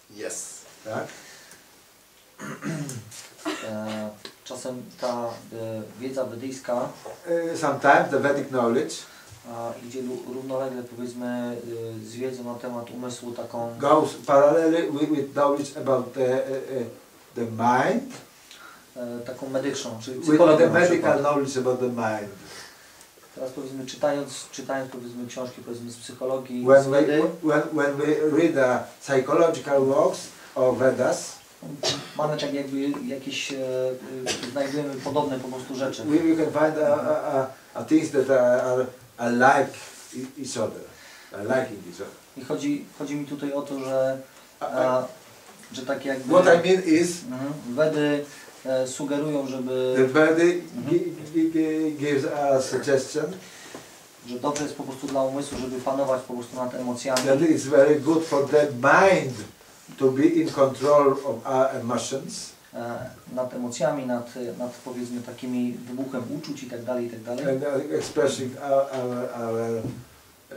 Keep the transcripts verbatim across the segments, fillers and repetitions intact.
Yes. Tak? E, czasem ta e, wiedza wedyjska Uh, sometimes the Vedic knowledge a, idzie lu- równolegle, powiedzmy, e, z wiedzą na temat umysłu taką goes parallelly with, with knowledge about the, uh, uh, the mind, e, taką medyczną, czyli with psychologią the na przykład. medical knowledge about the mind. Teraz powiedzmy czytając, czytając powiedzmy książki powiedzmy z psychologii, When z we, Wedy, when, when we read the psychological works of Vedas, mamy tak jakby jakieś, e, e, znajdujemy podobne po prostu rzeczy. we, we can find a, a, a, a things that are, are, are like e- each other, are liking each other. I chodzi, chodzi mi tutaj o to, że, a, że tak jakby What I mean is, mhm, Wedy e, sugerują, żeby the Vedic gi- gi- gi- gives a suggestion że dobrze jest po prostu dla umysłu, żeby panować po prostu nad emocjami, that it's very good for the mind to be in control of our emotions e, nad emocjami, nad, nad powiedzmy takimi wybuchem uczuć i tak dalej, i tak dalej. and uh, expressing our, our, our uh,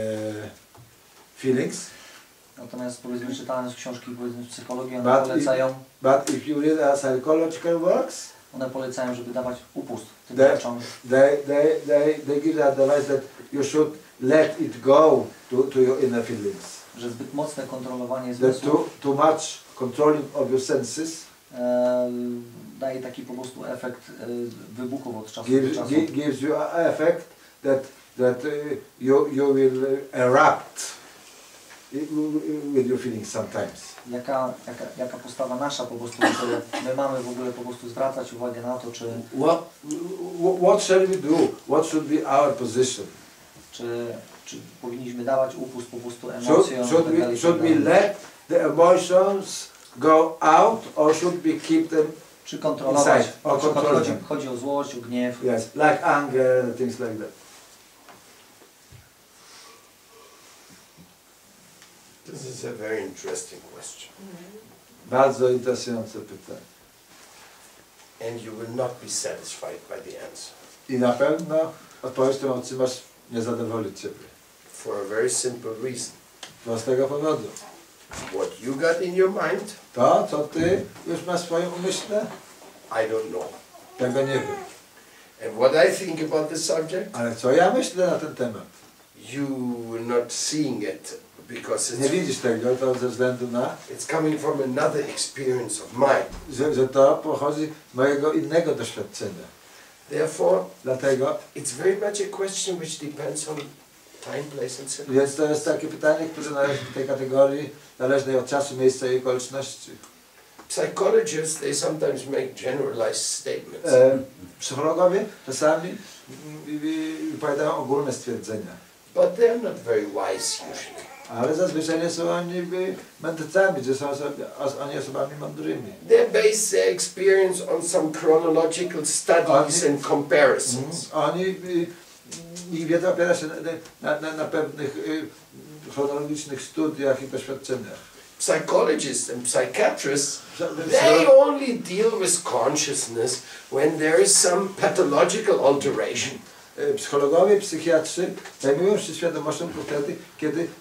feelings. Natomiast powiedzmy czytając książki powiedzmy z psychologii, one But polecają, But if you read our psychological works, one polecają, żeby dawać upust tym That- rzeczom. they, they, they, they give the advice that you should let it go to, to your inner feelings. Że zbyt mocne kontrolowanie That zmysłów too, too much controlling of your senses e, daje taki po prostu efekt e, wybuchów od czasu do gives, czasu. gi- gives you an effect that, that uh, you, you will uh, erupt i- with your feelings sometimes. Jaka, jaka, jaka postawa nasza po prostu, że my mamy w ogóle po prostu zwracać uwagę na to, czy, What, what shall we do? What should be our position? czy, czy powinniśmy dawać upust po prostu Should, emocjom should, i tak dalej, we, i should tak we dalej. let the emotions go out or should we keep them? Czy kontrolować, Inside. na O, przykład kontrolę. chodzi, chodzi o złość, o gniew. Yes, like anger, things like that. This is a very interesting question. Bardzo interesujące pytanie. And you will not be satisfied by the answer. I na pewno odpowiedź, którą otrzymasz, nie zadowoli Ciebie. For a very simple reason. Z prostego powodu. What you got in your mind, To, co Ty już masz w swoim umyśle, I don't know. tego nie wiem. And what I think about the subject, Ale co ja myślę na ten temat? you are not seeing it because Nie it's, widzisz tego, to ze względu na, it's coming from another experience of mine. że, że to pochodzi z mojego innego doświadczenia. Therefore, Dlatego, it's very much a question which depends on time, place and circumstance. więc to jest takie pytanie, które należy do tej kategorii zależnej od czasu, miejsca i okoliczności. Psychologists, they sometimes make generalized statements. E, psychologowie czasami mm, i- i wypowiadają ogólne stwierdzenia. But they're not very wise usually. Ale zazwyczaj nie są oni by mędrcami, że są sobie, os- oni osobami mądrymi. They base their experience on some chronological studies Oni- and comparisons. Oni, y, ich wiedza opiera się na, na, na, na pewnych y, chronologicznych studiach i doświadczeniach. Psychologists and psychiatrists, Psy- they only deal with consciousness when there is some pathological alteration. y, Psychologowie, psychiatrzy zajmują się świadomością tylko wtedy, kiedy y,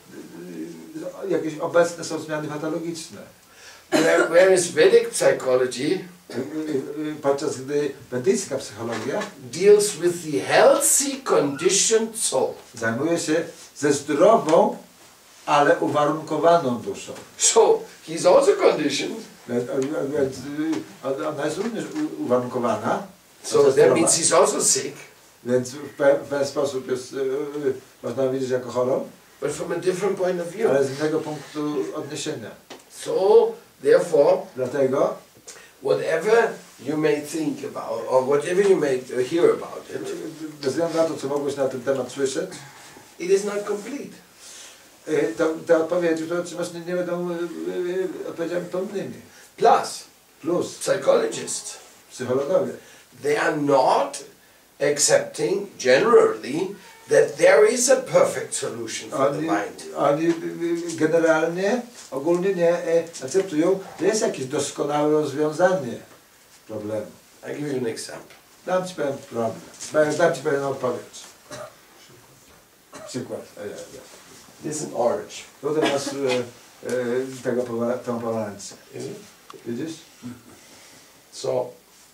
y, jakieś obecne są zmiany patologiczne. Where- Whereas Vedic psychology Y, y, y, Podczas gdy wedyjska psychologia deals with the healthy conditioned soul. zajmuje się ze zdrową, ale uwarunkowaną duszą. So he's also conditioned. Więc, więc y, ona jest również u- uwarunkowana, So That's that the means he's also sick, więc w, pe, w ten sposób jest, y, y, można ją widzieć jako chorą, but from a different point of view. ale z innego punktu odniesienia. So therefore, Dlatego, whatever you may think about, or whatever you may uh, hear about it, y, bez względu na to, co mogłeś na ten temat słyszeć, it is not complete. y, to, te odpowiedzi, które otrzymasz, nie, nie będą y, y, odpowiedziami pełnymi. Plus, Plus, psychologists, psychologowie, they are not accepting generally that there is a perfect solution for the oni, mind. oni y, y, generalnie, ogólnie nie e, akceptują, że jest jakieś doskonałe rozwiązanie problemu. I'll give you an example. Dam Ci pewien problem, Dam- dam Ci pewną odpowiedź. Przykład. E, e, This is an orange. Tutaj masz e, e, tego pomara tą pomarańczę. Widzisz? So,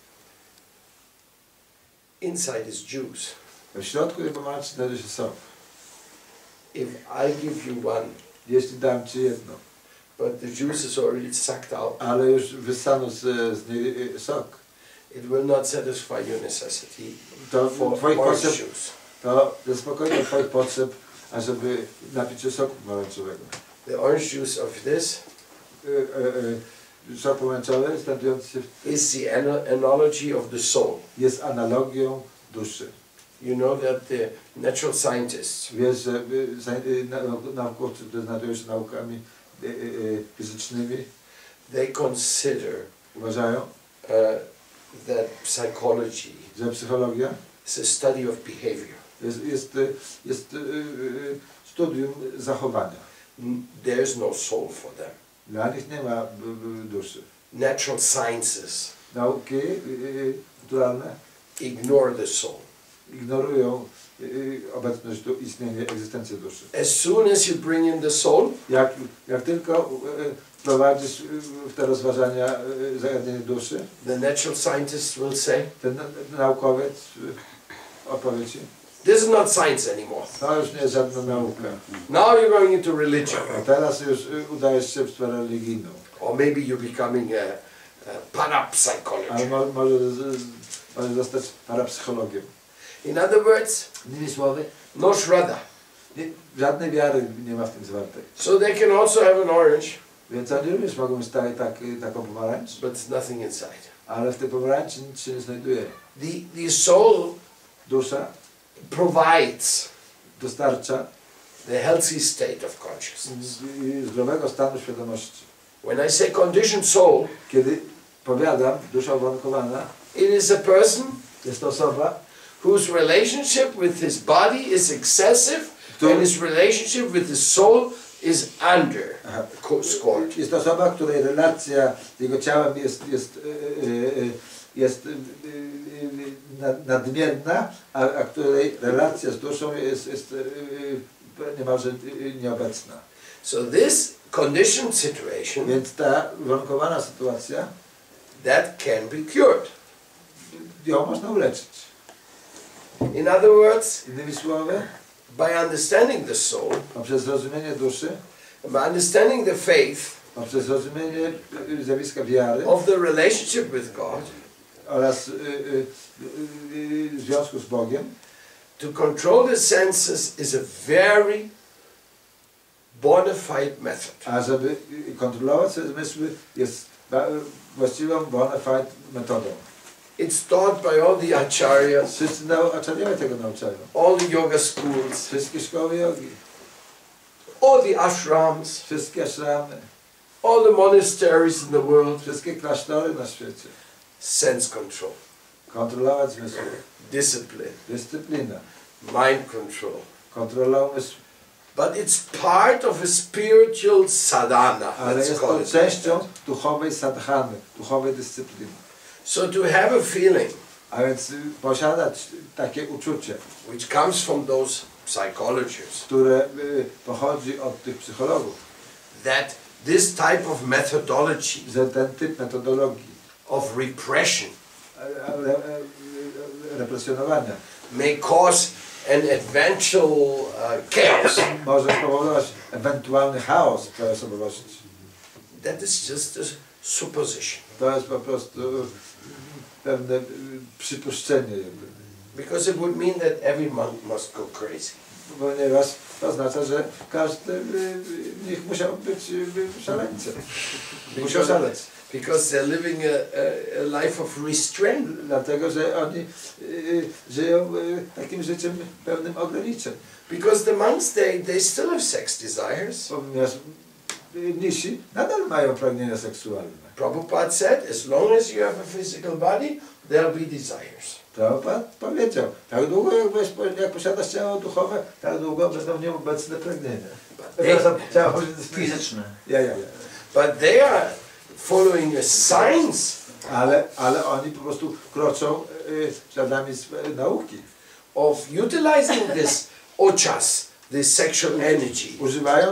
inside is juice. W środku tej pomarańczy znajduje się sok. If I give you one, Jeśli dam ci jedno, but the juice is already sucked out, ale już wyssano z, z niej sok, it will not satisfy your necessity to for twoich orange potrzeb, juice. to zaspokoi twoich potrzeb, ażeby napić się soku pomarańczowego. The orange juice of this E, e, e, sok pomarańczowy znajdujący is the ana- analogy of the soul. jest analogią duszy. You know that the natural scientists, Wiesz, że y, za- y, nau- naukowcy, którzy znajdują się naukami y, y, y, fizycznymi, they consider uważają, uh, that psychology że psychologia is a study of behavior. jest, jest, y, jest y, y, studium zachowania. N- There is no soul for them. Dla nich nie ma y, y, duszy. Natural sciences Nauki y, y, naturalne ignore the soul. ignorują y, y, obecność, du- istnienie, egzystencję duszy. As soon as you bring in the soul, Jak, jak tylko y, prowadzisz y, w te rozważania y, zagadnienie duszy, the natural scientists will say, ten na- naukowiec y, opowie ci, this is not science anymore. to już nie jest żadna nauka. Now you're going into religion. A teraz już y, udajesz się w stronę religijną. Or maybe you're becoming a, a Ale parapsychology. mo, może, z- może zostać parapsychologiem. In other words, Innymi słowy, no shraddha. nie, żadnej wiary nie ma w tym zwartej. So they can also have an orange, Więc oni również mogą mieć tak, tak, taką pomarańcz, but it's nothing inside. ale w tej pomarańczy nic się nie znajduje. The, the soul Dusza provides dostarcza the healthy state of consciousness. z- y, zdrowego stanu świadomości. When I say conditioned soul, Kiedy powiadam, dusza uwarunkowana, it is a person jest to osoba, whose relationship with his body is excessive To- and his relationship with his soul is under Aha. co- scored. jest to osoba, której relacja z jego ciałem jest, jest, y, y, y, jest y, y, y, nad- nadmierna, a, a której relacja z duszą jest, jest y, y, niemalże y, nieobecna. So this conditioned situation, Więc ta uwarunkowana sytuacja, that can be cured. ją można uleczyć. In other words, Innymi słowy, by understanding the soul, poprzez zrozumienie duszy, by understanding the faith poprzez zrozumienie y, zjawiska wiary of the relationship with God, oraz y, y, y, y, związku z Bogiem, to control the senses is a very bona fide method. a żeby y, kontrolować swoje zmysły jest ba- właściwą bona fide metodą. It's taught by all the acharyas, Wszyscy nau- acharyowie tego nauczają. all the yoga schools, Wszystkie szkoły jogi, all the ashrams, wszystkie ashramy, all the monasteries in the world. wszystkie klasztory na świecie. Sense control, Kontrolować zmysły, discipline, dyscyplina, mind control. kontrola umysłu. But it's part of a spiritual sadhana. Ale Let's jest call to it like częścią that. duchowej sadhany, duchowej dyscypliny. So to have a feeling A więc y, posiadać takie uczucie, which comes from those psychologists które y, pochodzi od tych psychologów, that this type of methodology że ten typ metodologii of repression e, e, e, represjonowania may cause an eventual uh, chaos. może spowodować ewentualny chaos w tej osobowości. That is just a supposition. To jest po prostu pewne y, przypuszczenie, jakby. Because it would mean that every monk must go crazy. Ponieważ to oznacza, że każdy y, z nich musiał być y, szaleńcem. Musiał szaleć. Because they're living a, a, a life of restraint. Dlatego, że oni y, y, żyją y, takim życiem pełnym ograniczeń. Because the monks, they, they still have sex desires. Ponieważ y, mnisi nadal mają pragnienia seksualne. Prabhupada said, as long as you have a physical body, there'll be desires. Prabhupada powiedział, tak długo jak, weź, jak posiadasz ciało duchowe, tak długo będą w nim obecne pragnienia. Przepraszam, ciało Fizyczne. Ja, ja, ja. But they are following a science Ale, ale oni po prostu kroczą y, śladami swe- nauki. of utilizing this ojas, this sexual energy, Używając,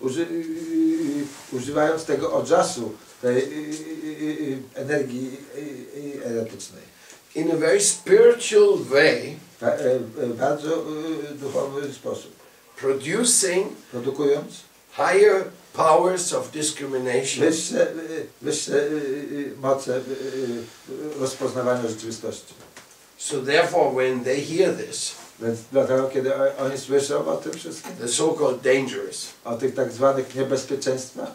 uży, y, y, używając tego odczasu, tej y, y, y, energii y, y, erotycznej. In a very spiritual way, Ta, e, e, bardzo y, duchowy sposób. producing Produkując higher powers of discrimination wyższe, y, wyższe y, y, moce y, y, rozpoznawania rzeczywistości. so therefore when they hear this, Więc dlatego, kiedy o- oni słyszą o tym wszystkim, the so-called dangers o tych tak zwanych niebezpieczeństwach,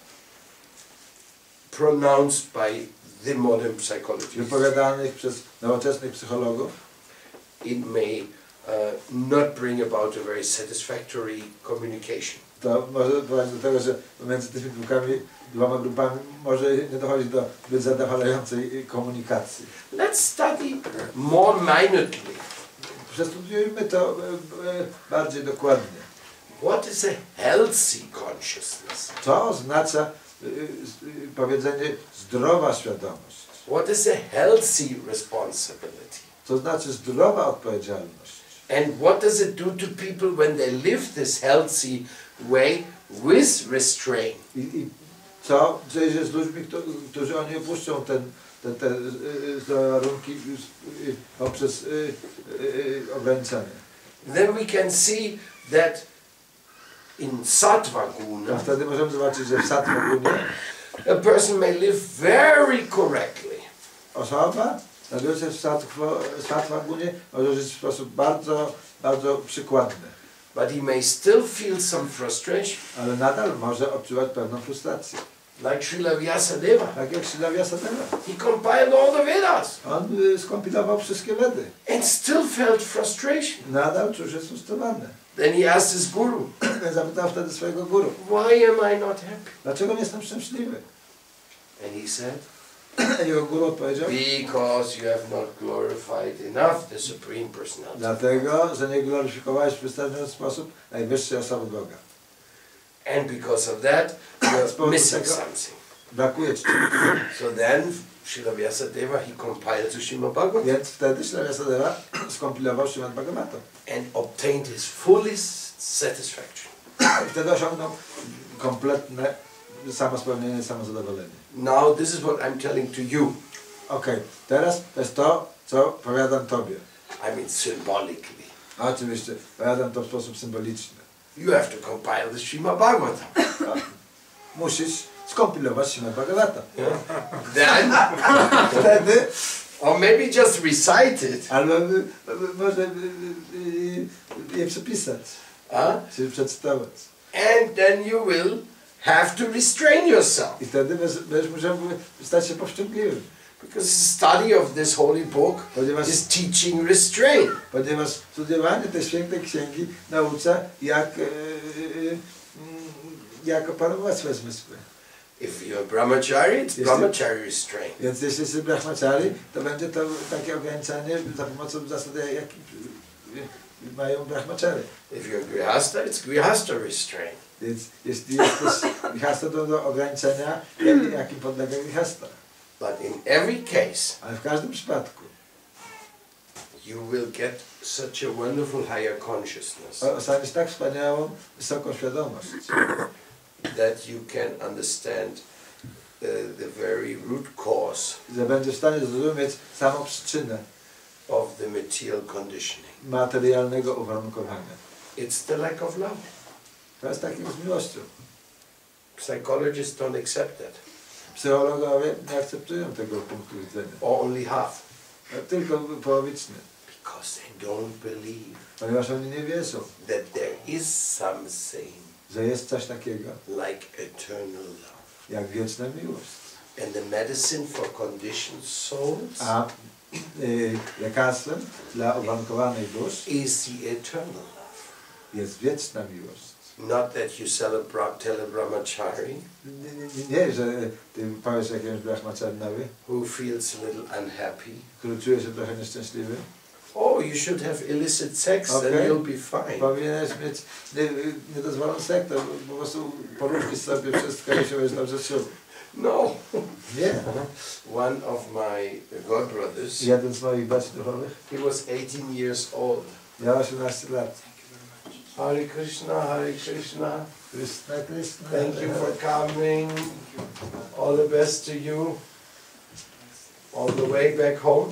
pronounced by the modern psychologists, wypowiadanych przez nowoczesnych psychologów, it may uh, not bring about a very satisfactory communication. to może prowadzić do tego, że pomiędzy tymi grupami, dwoma grupami może nie dochodzi do zbyt zadowalającej komunikacji. Let's study more minutely Przestudiujmy to e, e, bardziej dokładnie. what is a healthy consciousness. Co oznacza e, e, powiedzenie zdrowa świadomość? What is a healthy responsibility? Co znaczy zdrowa odpowiedzialność? And what does it do to people when they live this healthy way with restraint? I, i co dzieje się z ludźmi, kto- którzy oni opuszczą ten, te, te e, e, zdrowe warunki e, poprzez e, e, ograniczanie? Then we can see that in sattva A guna, wtedy możemy zobaczyć, że w sattva gunie a person may live very correctly, osoba znajdująca się w sattva, sattva gunie może żyć w sposób bardzo, bardzo przykładny, but he may still feel some frustration, ale nadal może odczuwać pewną frustrację. like Srila Vyasadeva. Tak jak Srila Vyasadeva. He compiled all the Vedas On y, skompilował wszystkie Wedy. and still felt frustration. Nadal czuł się frustrowany. Then he asked his guru, Zapytał wtedy swojego guru, why am I not happy? dlaczego nie jestem szczęśliwy? And he said, Jego guru odpowiedział, because you have not glorified enough the Supreme Personality. dlatego, że nie gloryfikowałeś w wystarczający sposób najwyższej osoby Boga. And because of that, you're Spowodu missing tego- something. Brakuje ci czegoś. So then, Srila Vyasadeva, he compiled the Srimad Bhagavatam Więc wtedy Srila Vyasadeva skompilował Śrimad Bhagavatam. and obtained his fullest satisfaction. I wtedy osiągnął kompletne samospełnienie, samozadowolenie. Now, this is what I'm telling to you. Okej, teraz to jest to, co powiadam Tobie. I mean, symbolically. A oczywiście, powiadam to w sposób symboliczny. You have to compile the Srimad Bhagavatam. Musisz skompilować Śrimad Bhagavatam. Then, Wtedy, or maybe just recite it. albo y, y, może y, y, je przepisać, Huh? czy przecytować. And then you will have to restrain yourself. I wtedy będziesz, będziesz musiał stać się powściągliwym. Because the study of this holy book Ponieważ, is teaching restraint. ponieważ studiowanie tej świętej księgi naucza, jak, y, y, y, jak opanować swoje zmysły. If you're brahmachari, it's Yes, brahmachari restraint. Więc jeśli jesteś brahmachari, to będzie to takie ograniczanie za pomocą zasady, jakie mają brahmachary. If you're grihasta, it's grihasta restraint. Więc jeśli jesteś grihasta, to do ograniczenia, jak- jakim podlega grihasta. But in every case, Ale w każdym przypadku you will get such a wonderful higher consciousness ostaniesz tak wspaniałą, wysoką świadomość, that you can understand uh, the very root cause że będziesz w stanie zrozumieć samą przyczynę of the material conditioning. materialnego uwarunkowania. It's the lack of love. To jest tak jak z miłością. Psychologists don't accept that, Psychologowie nie akceptują tego punktu widzenia. or only half, Tylko połowicznie. because they don't believe Ponieważ oni nie wierzą, that there is something że jest coś takiego like eternal love. jak wieczna miłość. And the medicine for conditioned souls A y, lekarstwem dla uwarunkowanej dusz is the eternal love. jest wieczna miłość. Not that you cell a bra- tell a brahmachari Nie, nie, nie, że ty powiesz jakiemuś brahmacharnowi, who feels a little unhappy, który czuje się trochę nieszczęśliwy, oh, you should have illicit sex, Okay. then you'll be fine. powinieneś mieć nie, niedozwoloną seks, po prostu poróżki sobie wszystko i się będziesz dobrze czuł. No. Nie. One of my godbrothers, Jeden z moich braci duchowych he was eighteen years old. miał osiemnaście lat. Hare Krishna, Hare Krishna, Krishna, Krishna. Thank you for coming. All the best to you. All the way back home.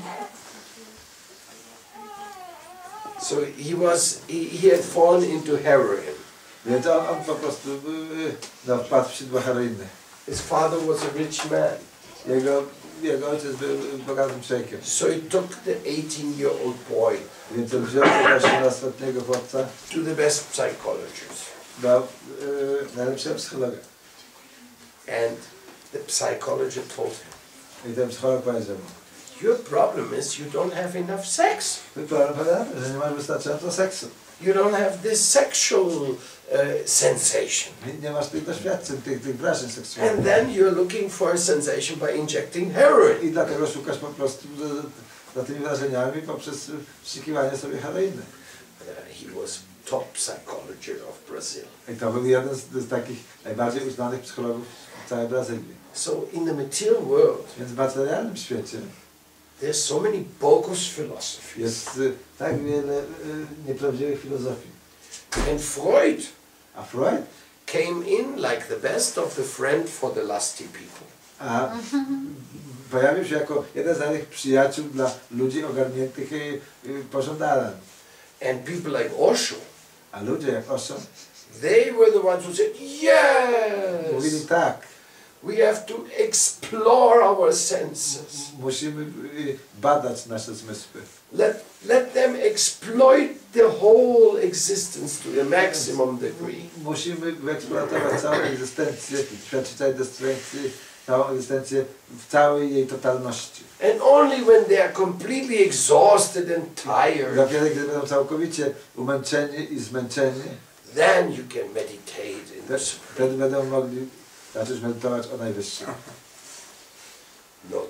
So he was, he, he had fallen into heroin. Więc on, on po prostu no, wpadł w sidła heroiny. His father was a rich man. Jego, jego ojciec był bogatym człowiekiem. So he took the eighteen-year-old boy Więc on wziął tego osiemnastoletniego chłopca to the best psychologist. do y, najlepszego psychologa. And the psychologist told him, I ten psycholog powiedział mu, your problem is you don't have enough sex. problem polega, że nie masz wystarczająco seksu. You don't have this sexual uh, sensation. Nie, nie masz tych doświadczeń, tych, tych wrażeń seksualnych. And then you're looking for a sensation by injecting heroin. I dlatego szukasz po prostu za tymi wrażeniami poprzez wstrzykiwanie sobie heroiny. Uh, he was top psychologist of Brazil. I to był jeden z, z takich najbardziej uznanych psychologów w całej Brazylii. So in the material world, Więc w materialnym świecie there's so many bogus philosophies. jest y, tak wiele y, nieprawdziwych filozofii. And Freud A Freud, came in like the best of the friend for the lusty people. a pojawił się jako jeden z najlepszych przyjaciół dla ludzi ogarniętych y, y, pożądaniem. And people like Osho, A ludzie jak Osho they were the ones who said, mówili yes, tak, we have to explore our senses. musimy y, badać nasze zmysły. Let, let them exploit the whole existence to a maximum degree. Musimy wyeksploatować całą egzystencję, świadczyć całej egzystencji, całą egzystencję w całej jej totalności. And only when they are completely exhausted and tired, Dopiero gdy będą całkowicie umęczeni i zmęczeni, then you can meditate in the te- supreme. wtedy będą mogli zacząć medytować o najwyższym. Not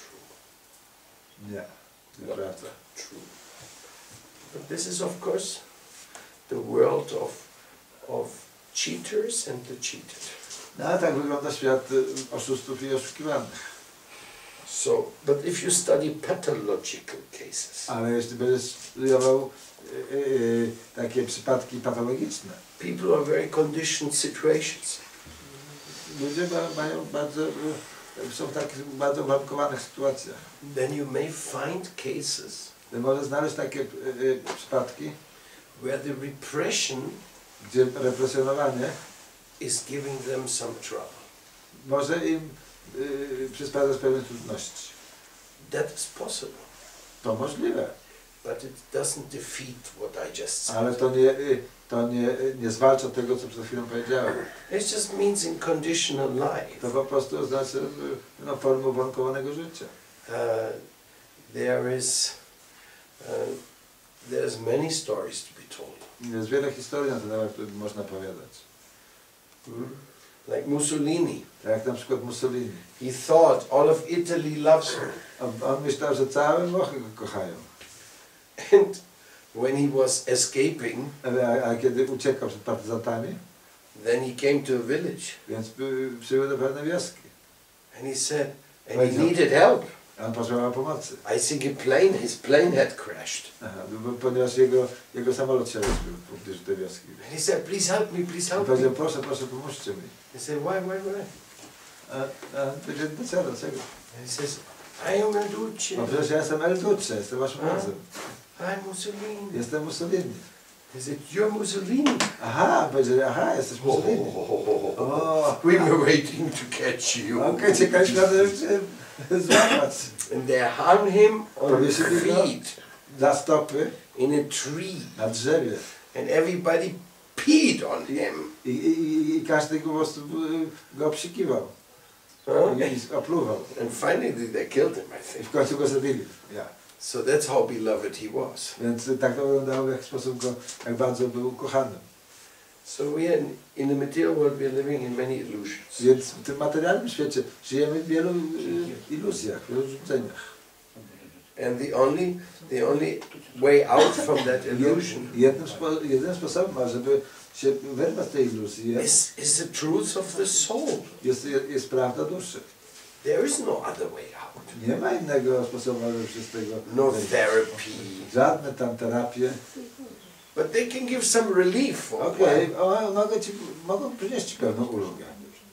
Nie, true. nieprawda. True. But this is of course the world of, of cheaters and the cheated. No ale tak wygląda świat y, oszustów i oszukiwanych. So, but if you study pathological cases, Ale jeśli będziesz studiował y, y, takie przypadki patologiczne, people are very conditioned situations. ludzie ma, mają bardzo, y, są w takich bardzo uwarunkowanych sytuacjach. Then you may find cases Może znaleźć takie y, y, przypadki, where the repression gdzie represjonowanie is giving them some trouble. może im y, przysparzać pewne trudności. That is possible, To możliwe, but it doesn't defeat what I just said. ale to nie, y, to nie, y, nie zwalcza tego, co przed chwilą powiedziałem. It just means in conditional life. To po prostu oznacza y, no, formę uwarunkowanego życia. Uh, there is, uh, there's many stories to be told. Jest wiele historii na ten temat, które można opowiadać. Hmm? Like Mussolini. Tak jak na przykład Mussolini. He thought all of Italy loves him. On, on myślał, że całe Włochy go kochają. And when he was escaping, A, a kiedy uciekał przed partyzantami, then he came to a village więc y, przybył do pewnej wioski. and he said, and he needed help. A on potrzebował pomocy. I think a plane, his plane had crashed. Aha, bo, ponieważ jego, jego samolot się rozbił w pobliżu tej wioski. And he said, please help me, please On help powiedział, me. proszę, proszę, pomóżcie mi. He said, why, why, why? A, a powiedział, dlaczego, dlaczego? And he says, I am El Duce. No przecież ja jestem El Duce, jestem waszym A? ojcem. I'm Mussolini. Jestem Mussolini. He said, you're Mussolini. Aha, powiedział, aha, jesteś Oh, Mussolini. oh, we were waiting to catch you. Okej, okay, czekaliśmy na to, żeby cię złapać. And they hung him on Powiesili go feet za stopy in a tree. na drzewie. And everybody peed on him. I, i, i każdy go po prostu y, go obsikiwał. Huh? I opluwał. And finally they killed him, I I think. w końcu go zabili. Ja. So that's how beloved he was. Więc tak to wyglądało, w jaki sposób go, jak bardzo był ukochany. So we are in, in the material world we are living in many illusions. Więc w tym materialnym świecie żyjemy w wielu y, iluzjach, w wielu rzuceniach. And the only the only way out from that illusion Jednym, spo, jednym sposobem, żeby się wyrwać z tej iluzji, jest, is, is the truth of the soul. jest, jest prawda duszy. There is no other way out. Nie ma innego sposobu, żeby się z tego No wyjść. therapy. Żadne tam terapie. but they can give some relief for a Okej, while. okay, mogę ci, mogą przynieść ci pewną ulgę.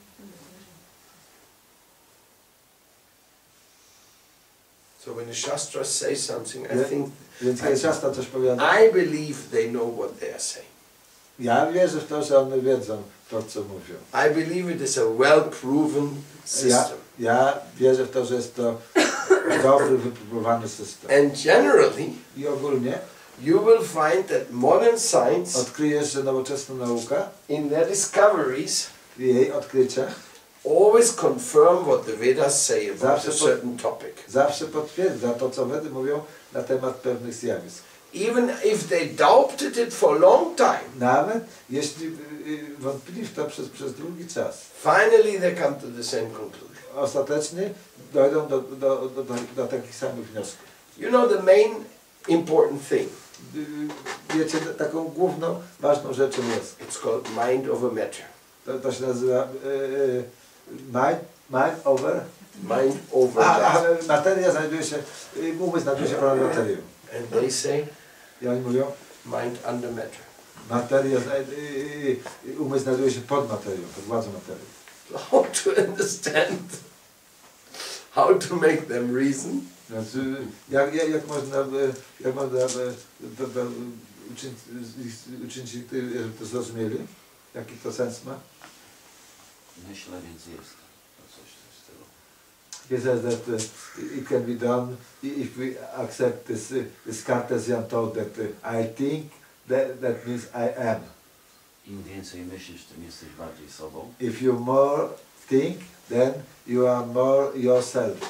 So when the Shastras say something, I Yeah. think, Więc kiedy Szastra coś powiada, I believe they know what they are saying. ja wierzę w to, że one wiedzą to, co mówią. I believe it is a well-proven Ja, system. ja wierzę w to, że jest to dobry, wypróbowany system. And generally, I ogólnie you will find that modern science, odkryjesz, że nowoczesna nauka in their discoveries, w jej odkryciach always confirm what the Vedas say about Zawsze a po- certain topic. zawsze potwierdza to, co Wedy mówią na temat pewnych zjawisk. Even if they doubted it for a long time, Nawet jeśli y, y, wątpili w to przez, przez długi czas, finally they come to the same conclusion. ostatecznie dojdą do, do, do, do, do takich samych wniosków. You know the main important thing, Y, Wiecie, taką główną, ważną rzeczą jest, it's called mind over matter. to, to się nazywa y, y, mind, mind over, Mind over a, matter. a materia znajduje się, y, umysł znajduje się ponad materią. And they say I oni mówią, mind under matter. materia, znajd- y, y, umysł znajduje się pod materią, pod władzą materii. How to understand, how to make them reason, Znaczy, jak, jak, jak można, by- jak można by to, to uczynić, uczynić, żeby to zrozumieli? Jaki to sens ma? Myślę, więc jest. To coś w stylu. He says that uh, it can be done if we accept this, uh, this Cartesian thought that uh, I think, that, that means I am. Im więcej myślisz, tym jesteś bardziej sobą. If you more think, then you are more yourself.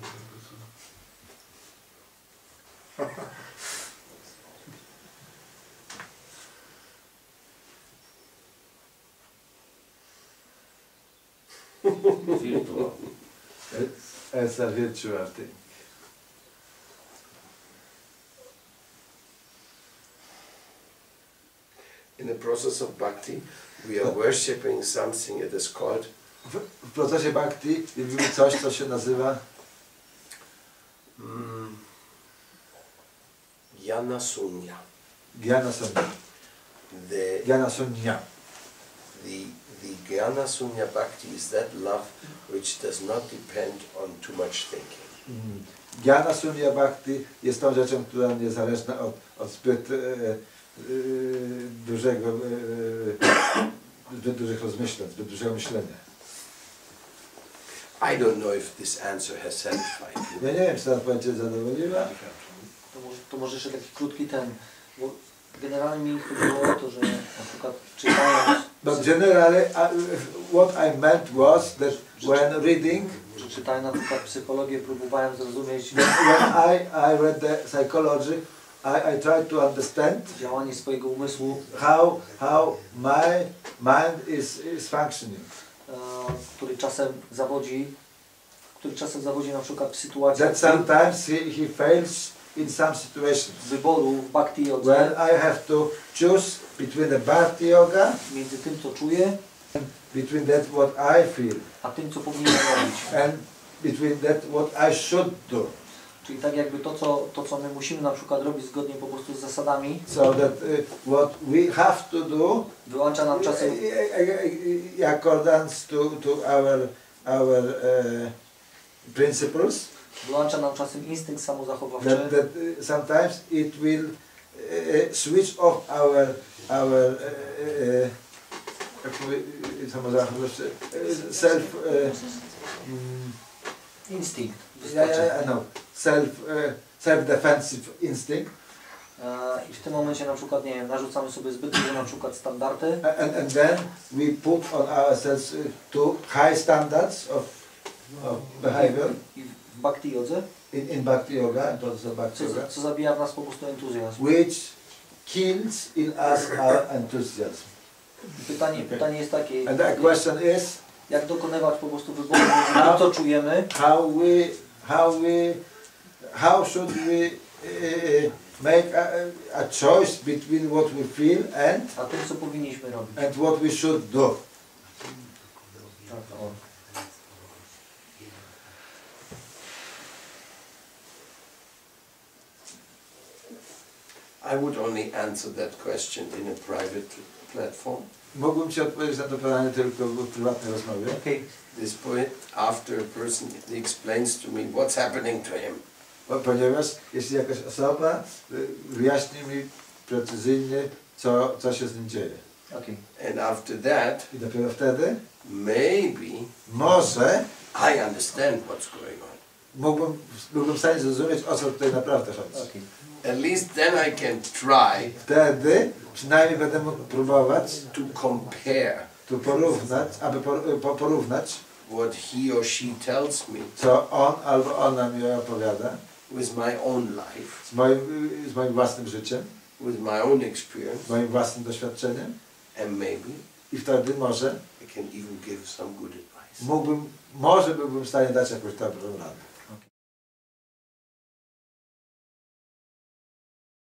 Wirtual. As a virtual thing. in the process of bhakti, we are worshipping something that is called W, w procesie bhakti robimy coś, co się nazywa mm, Jnana Sunya. Jnana Sunya. The, Jnana Sunya. the, the Jnana Sunya bhakti is that love which does not depend on too much thinking. Mm. Jnana Sunya Bhakti jest tą rzeczą, która niezależna od, od zbyt e, e, dużego, e, zbyt dużych rozmyśleń, zbyt dużego myślenia. I don't know if this answer has satisfied you. Ja nie wiem, czy ta odpowiedź Cię zadowoliła. To może, to może jeszcze taki krótki ten, bo generalnie mi chodziło o to, że na przykład czytając, But generally, uh, what I meant was that when reading, czy czytając na przykład psychologię, próbowałem zrozumieć when I, I read the psychology, I, I tried to understand działanie swojego umysłu, how, how my mind is, is functioning. e, który czasem zawodzi, który czasem zawodzi na przykład w sytuacjach That sometimes he, he fails in some situations. wyboru w bhakti When jodze, I have to choose between the bhakti yoga, między tym co czuję, between that what I feel, a tym co powinienem robić. and between that what I should do. Czyli tak jakby to co, to, co my musimy na przykład robić zgodnie po prostu z zasadami, So that uh, what we have to do wyłącza nam czasem, in accordance to, to our, our uh, principles, wyłącza nam czasem instynkt samozachowawczy, that, that uh, sometimes it will uh, switch off our, our uh, uh, jak mówię, uh, samozachowawczy, uh, self, uh, mm, instynkt yeah, wystarczy. yeah, I know, self, uh, self-defensive instinct, E, I w tym momencie na przykład, nie wiem, narzucamy sobie zbyt duże na przykład standardy and, and then we put on ourselves uh, too high standards of, of behavior i w bhakti jodze, in, in Bhakti Yoga, and also Bhakti co, Yoga, co zabija w nas po prostu entuzjazm. which kills in us our enthusiasm. I pytanie, pytanie jest takie, And the question is jak dokonywać po prostu wyboru między tym, co czujemy, how we, how we, how should we uh, make a, a choice between what we feel and, a tym, co powinniśmy robić. and what we should do. Tak, o. I would only answer that question in a private platform. Mógłbym Ci odpowiedzieć na to pytanie tylko w prywatnej rozmowie. Okay. This point, after a person explains to me what's happening to him. Bo- Ponieważ jeśli jakaś osoba y, wyjaśni mi precyzyjnie, co, co się z nim dzieje. Okay. And after that, I dopiero wtedy maybe może I understand what's going on. mógłbym, byłbym w stanie zrozumieć, o co tutaj naprawdę chodzi. Okay. At least then I can try Wtedy przynajmniej będę mógł próbować to compare tu porównać, aby por, po, porównać, what he or she tells me co on albo ona mi opowiada with my own life, z moim, z moim własnym życiem, with my own z experience, moim własnym doświadczeniem and maybe i wtedy może I can even give some good advice. mógłbym, może byłbym w stanie dać jakąś dobrą radę.